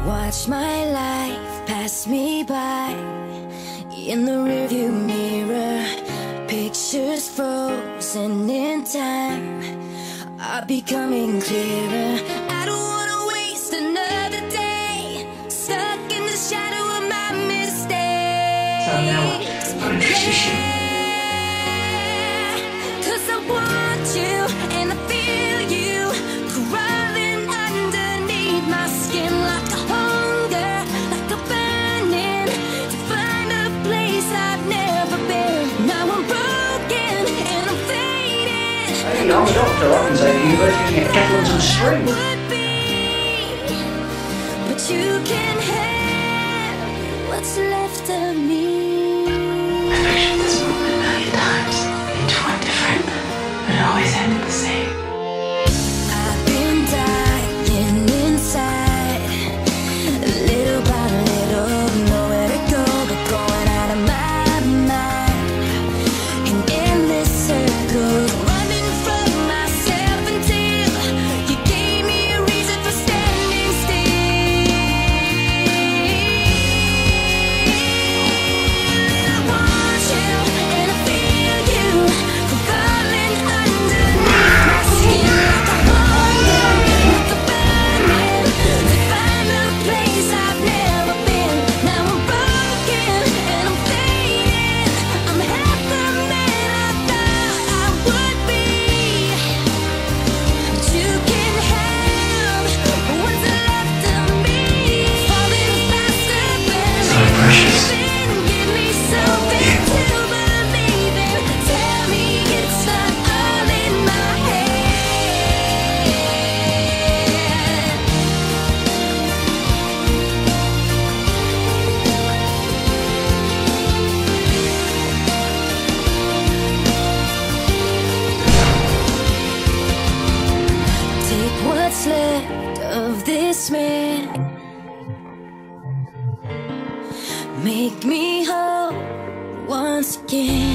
Watch my life pass me by in the rearview mirror. Pictures frozen in time are becoming clearer. I don't wanna waste another day stuck in the shadow of my mistakes. So now what? I'm introduce you. Cause I want you and I feel you crawling underneath my skin like a hunger, like a burning to find a place I've never been. Now I'm broken and I'm fading. Hey, I'm a doctor. I can take you both using a kettle and some string. But you can have what's left of me. I've pictured this moment a million times. Each one different, but it always ended the same. I've been dying inside, little by little, nowhere to go but going out of my mind. And endless circles, running from myself until you gave me a reason for standing still. I want you and I feel you crawling underneath my skin like a hunger, like a burning to find a place I've never been. Now I'm broken and I'm fading. I'm half the man I thought I would be. But you can have what's left of me. Falling faster than So precious. give me something to believe in. Tell me it's not all in my head. Take what's left of this man. Make me whole once again.